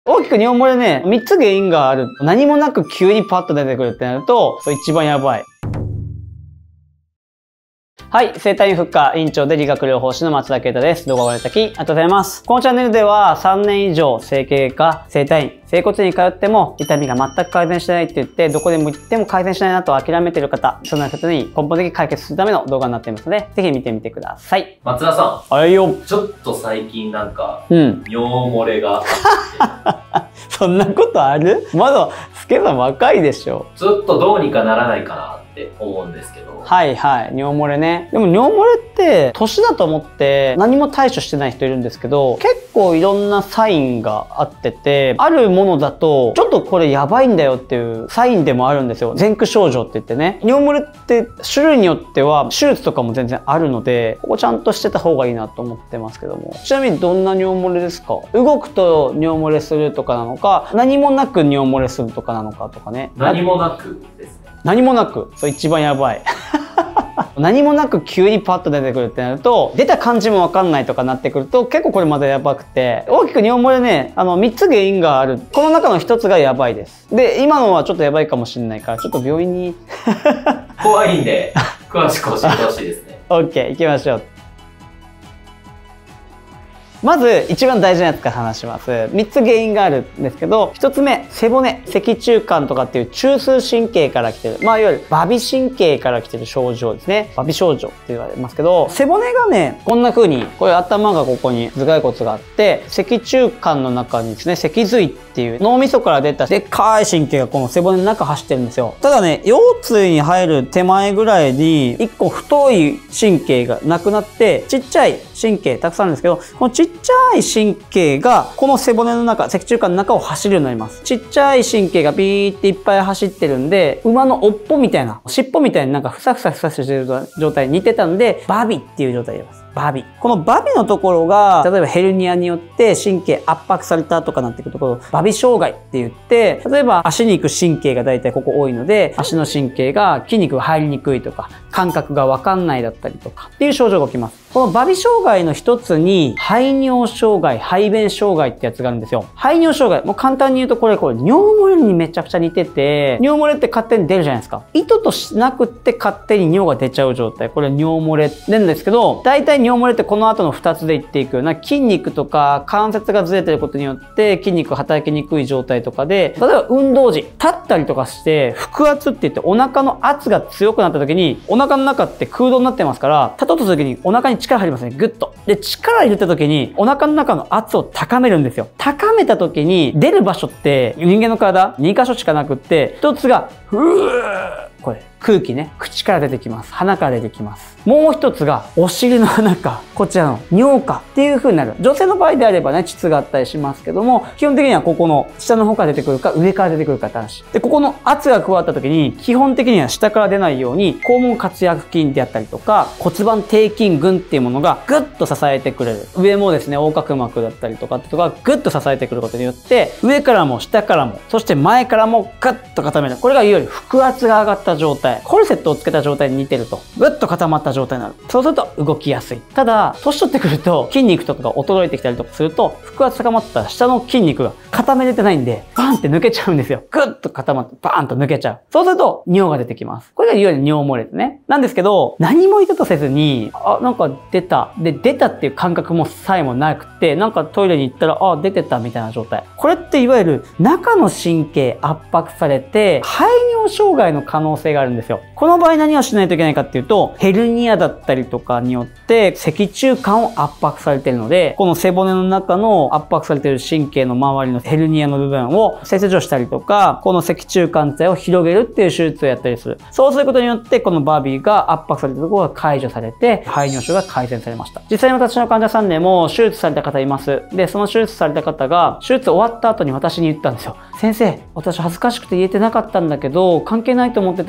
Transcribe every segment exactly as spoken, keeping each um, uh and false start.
大きく尿漏れね、みっつ原因がある。何もなく急にパッと出てくるってなると、それ一番やばい。はい。生体院復活院長で理学療法士の松田啓太です。動画をご覧いただきありがとうございます。このチャンネルではさんねん以上整形科、整体院、整骨院に通っても痛みが全く改善しないって言って、どこでも行っても改善しないなと諦めている方、そんな方に根本的に解決するための動画になっていますので、ぜひ見てみてください。 松田さん。 はいよ。 ちょっと最近なんか、 うん。 尿漏れがそんなことある？まだ、スケさん若いでしょ。 ちょっとどうにかならないかなって思うんですけど。 はいはい。尿漏れね。でも尿漏れって、年だと思って何も対処してない人いるんですけど、結構いろんなサインがあってて、あるものだと、ちょっとこれやばいんだよっていうサインでもあるんですよ。前駆症状って言ってね。尿漏れって種類によっては手術とかも全然あるので、ここちゃんとしてた方がいいなと思ってますけども。ちなみにどんな尿漏れですか？動くと尿漏れするとかなのか、何もなく尿漏れするとかなのかとかね。 何もなくですね。 何もなく。それ一番やばい。何もなく急にパッと出てくるってなると、出た感じもわかんないとかなってくると、結構これまだやばくて、大きく尿漏れね、あの、みっつ原因がある。この中のひとつがやばいです。で、今のはちょっとやばいかもしれないから、ちょっと病院に。 怖いんで、詳しく教えてほしいですね。 OK、行きましょう。まず、一番大事なやつから話します。みっつ原因があるんですけど、ひとつめ、背骨、脊柱管とかっていう中枢神経から来てる。まあ、いわゆる、馬尾神経から来てる症状ですね。馬尾症状って言われますけど、背骨がね、こんな風に、これ頭がここに頭蓋骨があって、脊柱管の中にですね、脊髄っていう脳みそから出たでっかい神経がこの背骨の中走ってるんですよ。ただね、腰椎に入る手前ぐらいに、一個太い神経がなくなって、ちっちゃい神経たくさんあるんですけど、このちっちゃい神経がこの背骨の中、脊柱管の中を走るようになります。ちっちゃい神経がビーっていっぱい走ってるんで、馬の尾っぽみたいな、尻尾みたいになんかふさふさふさしてる状態に似てたんで、馬尾っていう状態で言います。馬尾。この馬尾のところが、例えばヘルニアによって神経圧迫されたとかなってくるところ、馬尾障害って言って、例えば足に行く神経が大体ここ多いので、足の神経が筋肉が入りにくいとか、感覚がわかんないだったりとかっていう症状が起きます。この馬尾障害の一つに、排尿障害、排便障害ってやつがあるんですよ。排尿障害。もう簡単に言うとこれ、これ尿漏れにめちゃくちゃ似てて、尿漏れって勝手に出るじゃないですか。意図としなくって勝手に尿が出ちゃう状態。これ尿漏れなんですけど、大体尿漏れってこの後のふたつで言っていくような筋肉とか関節がずれてることによって筋肉が働きにくい状態とかで、例えば運動時、立ったりとかして腹圧って言ってお腹の圧が強くなった時に、お腹の中って空洞になってますから、立とうとする時にお腹に力入りますね。グッと。で、力入れた時にお腹の中の圧を高めるんですよ。高めた時に出る場所って人間の体にかしょしかなくって、ひとつが、ふーこれ。空気ね。口から出てきます。鼻から出てきます。もう一つが、お尻の穴か、こちらの尿かっていう風になる。女性の場合であればね、膣があったりしますけども、基本的にはここの下の方から出てくるか、上から出てくるかって話。で、ここの圧が加わった時に、基本的には下から出ないように、肛門括約筋であったりとか、骨盤底筋群っていうものがぐっと支えてくれる。上もですね、横隔膜だったりとかってとか、ぐっと支えてくることによって、上からも下からも、そして前からもぐっと固める。これがいわゆる腹圧が上がった状態。コルセットをつけた状態に似てると。ぐっと固まった状態になる。そうすると動きやすい。ただ、年取ってくると筋肉とかが衰えてきたりとかすると、腹圧高まった下の筋肉が固めれてないんで、バーンって抜けちゃうんですよ。ぐっと固まって、バーンと抜けちゃう。そうすると、尿が出てきます。これがいわゆる尿漏れですね。なんですけど、何も意図とせずに、あ、なんか出た。で、出たっていう感覚もさえもなくて、なんかトイレに行ったら、あ、出てたみたいな状態。これっていわゆる中の神経圧迫されて、排尿障害の可能性があるんですよ。この場合何をしないといけないかっていうと、ヘルニアだったりとかによって脊柱管を圧迫されているので、この背骨の中の圧迫されている神経の周りのヘルニアの部分を切除したりとか、この脊柱管帯を広げるっていう手術をやったりする。そうすることによって、この馬尾が圧迫されているところが解除されて、排尿症が改善されました。実際に私の患者さんでも手術された方います。で、その手術された方が、手術終わった後に私に言ったんですよ。先生、私恥ずかしくて言えてなかったんだけど、関係ないと思ってたんだけど、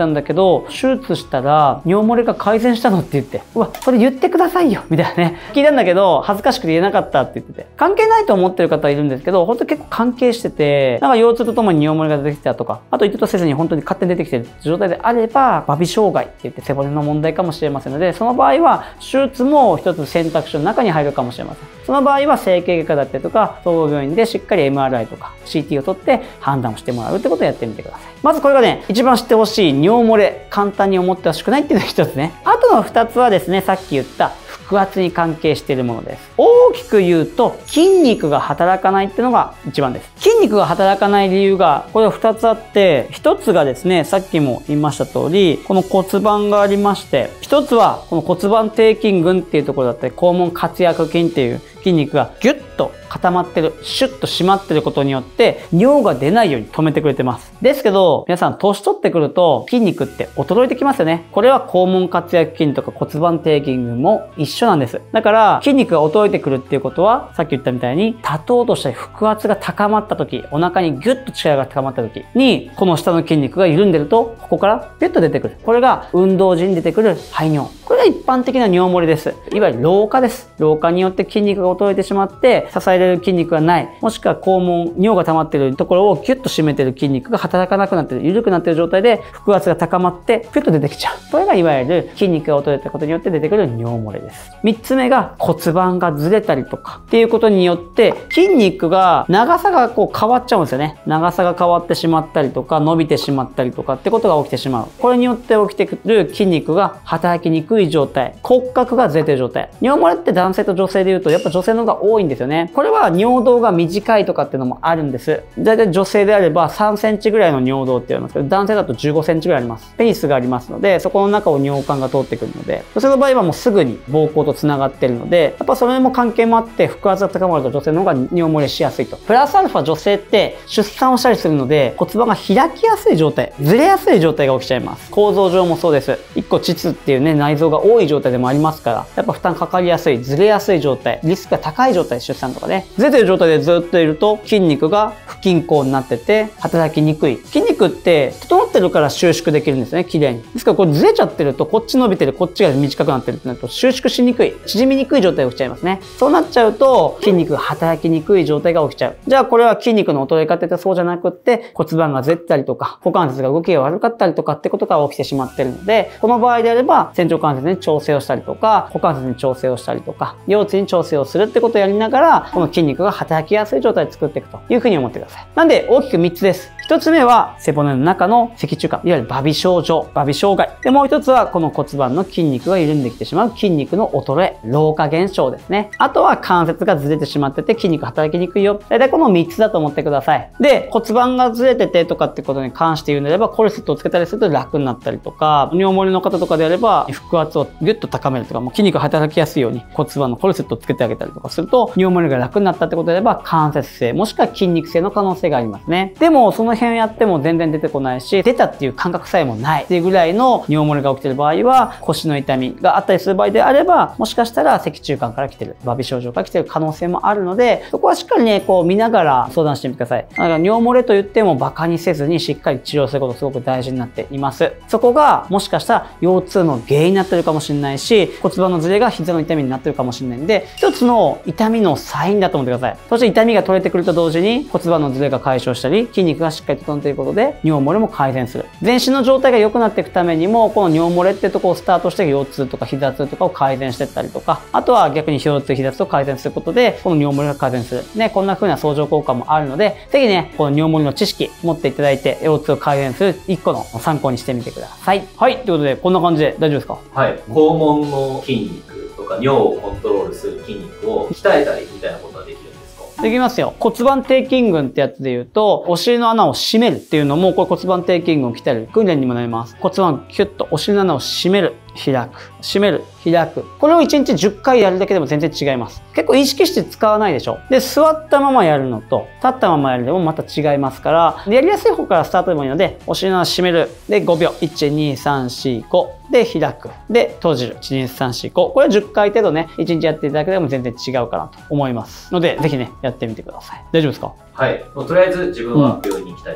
ど、手術したら尿漏れが改善したのって言って、うわ、それ言ってくださいよみたいなね。聞いたんだけど、恥ずかしくて言えなかったって言ってて。関係ないと思ってる方いるんですけど、本当に結構関係してて、なんか腰痛とともに尿漏れが出てきたとか、あと意図とせずに本当に勝手に出てきてる状態であれば、馬尾障害って言って背骨の問題かもしれませんので、その場合は手術も一つ選択肢の中に入るかもしれません。その場合は整形外科だったりとか、総合病院でしっかり エムアールアイ とか シーティー を取って判断をしてもらうってことをやってみてください。まずこれがね、一番知ってほしい尿漏れ、簡単に思ってほしくないっていうのが一つね。あとの二つはですね、さっき言った腹圧に関係しているものです。大きく言うと、筋肉が働かないっていうのが一番です。筋肉が働かない理由が、これは二つあって、一つがですね、さっきも言いました通り、この骨盤がありまして、一つはこの骨盤底筋群っていうところだったり、肛門括約筋っていう筋肉がギュッと固まってる、シュッと締まってることによって、尿が出ないように止めてくれてます。ですけど、皆さん、年取ってくると、筋肉って衰えてきますよね。これは肛門括約筋とか骨盤底筋群も一緒なんです。だから、筋肉が衰えてくるっていうことは、さっき言ったみたいに、立とうとしたり腹圧が高まった時、お腹にギュッと力が高まった時に、この下の筋肉が緩んでると、ここからピュッと出てくる。これが運動時に出てくる排尿。これが一般的な尿漏れです。いわゆる老化です。老化によって筋肉が衰えてしまって、支えられる筋肉がない。もしくは肛門、尿が溜まっているところをキュッと締めている筋肉が働かなくなっている、緩くなっている状態で腹圧が高まってピュッと出てきちゃう。これがいわゆる筋肉が衰えたことによって出てくる尿漏れです。三つ目が骨盤がずれたりとかっていうことによって筋肉が長さがこう変わっちゃうんですよね。長さが変わってしまったりとか伸びてしまったりとかってことが起きてしまう。これによって起きてくる筋肉が働きにくい状態、骨格がずれてる状態。尿漏れって男性と女性で言うとやっぱ女性の方が多いんですよね。これは尿道が短いとかっていうのもあるんです。だいたい女性であればさんセンチぐらいの尿道って言われますけど、男性だとじゅうごセンチぐらいあります。ペニスがありますので、そこの中を尿管が通ってくるので、女性の場合はもうすぐに膀胱と繋がってるので、やっぱそれも関係もあって腹圧が高まると女性の方が尿漏れしやすいと。プラスアルファ女性って出産をしたりするので骨盤が開きやすい状態、ずれやすい状態が起きちゃいます。構造上もそうです。一個膣っていうね、内臓が多い状態でもありますから、やっぱ負担かかりやすい、ずれやすい状態、リスクが高い状態、出産とかね。ずれてる状態でずっといると筋肉が不均衡になってて働きにくい。筋肉って整ってるから収縮できるんですね、綺麗に。ですからこれずれちゃってるとこっち伸びてる、こっちが短くなってるってなると収縮しにくい、縮みにくい状態が起きちゃいますね。そうなっちゃうと筋肉が働きにくい状態が起きちゃう。じゃあこれは筋肉の衰えかって言ったらそうじゃなくって骨盤がずれたりとか股関節が動きが悪かったりとかってことが起きてしまってるので、この場合であれば仙腸関節に調整をしたりとか股関節に調整をしたりとか腰椎に調整をするってことをやりながらこの筋肉が働きやすい状態で作っていくというふうに思ってください。なんで大きくみっつです。ひとつめは背骨の中の脊柱管、いわゆる馬尾症状、馬尾障害。で、もう一つはこの骨盤の筋肉が緩んできてしまう筋肉の衰え、老化現象ですね。あとは関節がずれてしまってて筋肉働きにくいよ。大体このみっつだと思ってください。で、骨盤がずれててとかってことに関して言うのであればコルセットをつけたりすると楽になったりとか、尿漏れの方とかであれば腹圧をギュッと高めるとか、もう筋肉が働きやすいように骨盤のコルセットをつけてあげたりとかすると尿漏れが楽になったってことであれば関節性もしくは筋肉性の可能性がありますね。でもその辺やっても全然出てこないし、出たっていう感覚さえもないっていうぐらいの尿漏れが起きている場合は腰の痛みがあったりする場合であれば、もしかしたら脊柱管から来てる、馬尾症状から来てる可能性もあるので、そこはしっかりねこう見ながら相談してみてください。だから尿漏れと言ってもバカにせずにしっかり治療することすごく大事になっています。そこがもしかしたら腰痛の原因になってるかもしれないし、骨盤のずれが膝の痛みになってるかもしれないんで、一つの痛みのサインだと思ってください。そして痛みが取れてくると同時に骨盤のずれが解消したり筋肉がしっかり整っていることで尿漏れも改善する。全身の状態が良くなっていくためにもこの尿漏れってとこをスタートして腰痛とか膝痛とかを改善していったりとか、あとは逆に腰痛膝痛を改善することでこの尿漏れが改善するね、こんな風な相乗効果もあるので、ぜひねこの尿漏れの知識持っていただいて腰痛を改善するいっこの参考にしてみてください。はい、ということでこんな感じで大丈夫ですか？ はい。肛門の筋肉とか尿をコントロールする筋肉を鍛えたりみたいなことはできるんですか？ できますよ。骨盤底筋群ってやつで言うと、お尻の穴を締めるっていうのも、これ骨盤底筋群を鍛える訓練にもなります。骨盤キュッとお尻の穴を締める。開く。締める。開く。これをいちにちじゅっかいやるだけでも全然違います。結構意識して使わないでしょ。で、座ったままやるのと、立ったままやるでもまた違いますから、やりやすい方からスタートでもいいので、お尻の穴締める。で、ごびょう。いち、に、さん、し、ご。で、開く。で、閉じる。いち、に、さん、し、ご。これじゅっかい程度ね、いちにちやっていただけでも全然違うかなと思います。ので、ぜひね、やってみてください。大丈夫ですか？ はい。もうとりあえず自分は病院に行きたいと思います。 。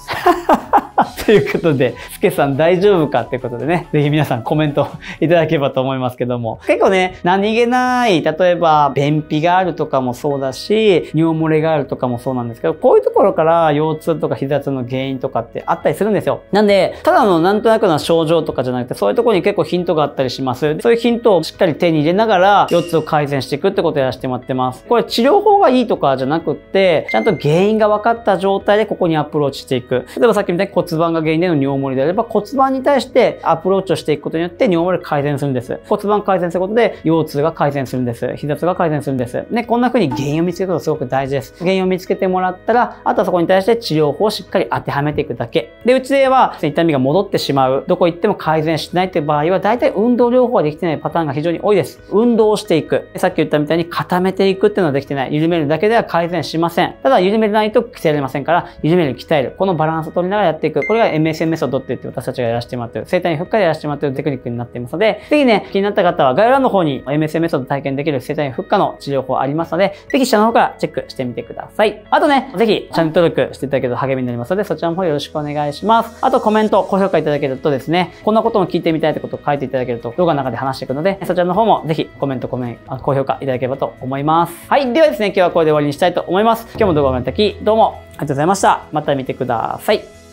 ということで、スケさん大丈夫かっていうことでね、ぜひ皆さんコメントいただければと思いますけども、結構ね、何気ない、例えば、便秘があるとかもそうだし、尿漏れがあるとかもそうなんですけど、こういうところから腰痛とか膝痛の原因とかってあったりするんですよ。なんで、ただのなんとなくな症状とかじゃなくて、そういうところに結構ヒントがあったりします。そういうヒントをしっかり手に入れながら、腰痛を改善していくってことをやらせてもらってます。これ治療法がいいとかじゃなくって、ちゃんと原因が分かった状態でここにアプローチしていく。例えばさっきみたいに骨盤が原因での尿漏れであれば、骨盤に対してアプローチをしていくことによって尿漏れ改善するんです。骨盤改善することで腰痛が改善するんです。膝痛が改善するんです。ね、こんな風に原因を見つけることがすごく大事です。原因を見つけてもらったら、あとはそこに対して治療法をしっかり当てはめていくだけ。で、うちでは痛みが戻ってしまう。どこ行っても改善しないという場合は、大体運動療法ができてないパターンが非常に多いです。運動をしていく。さっき言ったみたいに固めていくっていうのはできてない。緩めるだけでは改善しません。ただ、緩めないと鍛えられませんから、緩める、鍛える。このバランスを取りながらやっていく。これが エムエスエム メソッドって言って私たちがやらせてもらってる、生体院復活でやらせてもらってるテクニックになっていますので、ぜひね、気になった方は概要欄の方に エムエスエム メソッド体験できる生体院復活の治療法ありますので、ぜひ下の方からチェックしてみてください。あとね、ぜひチャンネル登録していただけると励みになりますので、そちらの方よろしくお願いします。あとコメント、高評価いただけるとですね、こんなことも聞いてみたいってことを書いていただけると動画の中で話していくので、そちらの方もぜひコメント、コメント、高評価いただければと思います。はい。ではですね、今日はこれで終わりにしたいと思います。今日も動画をご覧いただき、どうもありがとうございました。また見てください。